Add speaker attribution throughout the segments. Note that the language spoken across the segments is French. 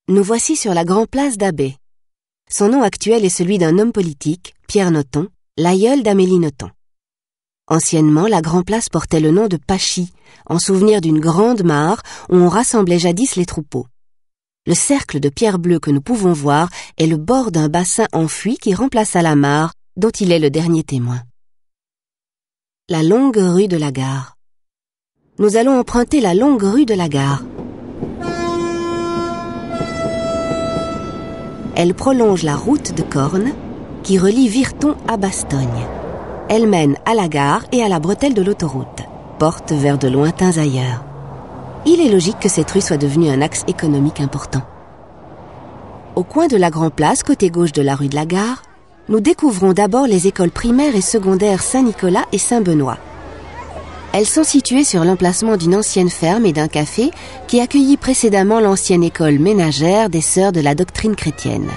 Speaker 1: Nous voici sur la Grand Place d'Abbé. Son nom actuel est celui d'un homme politique, Pierre Nothomb, l'aïeul d'Amélie Nothomb. Anciennement, la Grand Place portait le nom de Pachy, en souvenir d'une grande mare où on rassemblait jadis les troupeaux. Le cercle de pierre bleue que nous pouvons voir est le bord d'un bassin enfui qui remplaça la mare, dont il est le dernier témoin. La longue rue de la Gare. Nous allons emprunter la longue rue de la Gare. Elle prolonge la route de Corne qui relie Virton à Bastogne. Elle mène à la gare et à la bretelle de l'autoroute, porte vers de lointains ailleurs. Il est logique que cette rue soit devenue un axe économique important. Au coin de la Grand Place, côté gauche de la rue de la Gare, nous découvrons d'abord les écoles primaires et secondaires Saint-Nicolas et Saint-Benoît. Elles sont situées sur l'emplacement d'une ancienne ferme et d'un café qui accueillit précédemment l'ancienne école ménagère des Sœurs de la Doctrine chrétienne.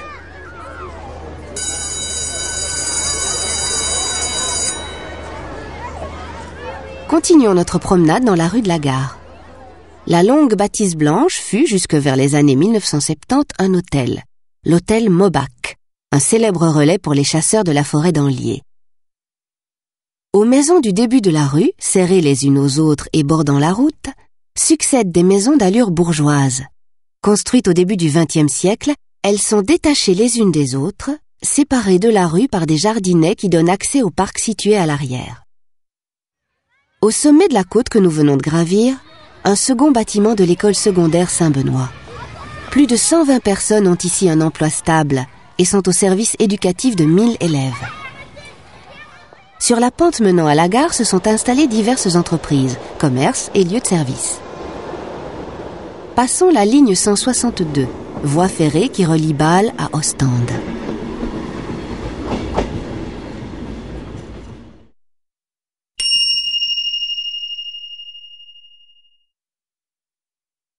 Speaker 1: Continuons notre promenade dans la rue de la Gare. La longue bâtisse blanche fut, jusque vers les années 1970, un hôtel, l'hôtel Maubac, un célèbre relais pour les chasseurs de la forêt d'Anlier. Aux maisons du début de la rue, serrées les unes aux autres et bordant la route, succèdent des maisons d'allure bourgeoise. Construites au début du XXe siècle, elles sont détachées les unes des autres, séparées de la rue par des jardinets qui donnent accès au parc situé à l'arrière. Au sommet de la côte que nous venons de gravir, un second bâtiment de l'école secondaire Saint-Benoît. Plus de 120 personnes ont ici un emploi stable et sont au service éducatif de 1000 élèves. Sur la pente menant à la gare se sont installées diverses entreprises, commerces et lieux de service. Passons la ligne 162, voie ferrée qui relie Bâle à Ostende.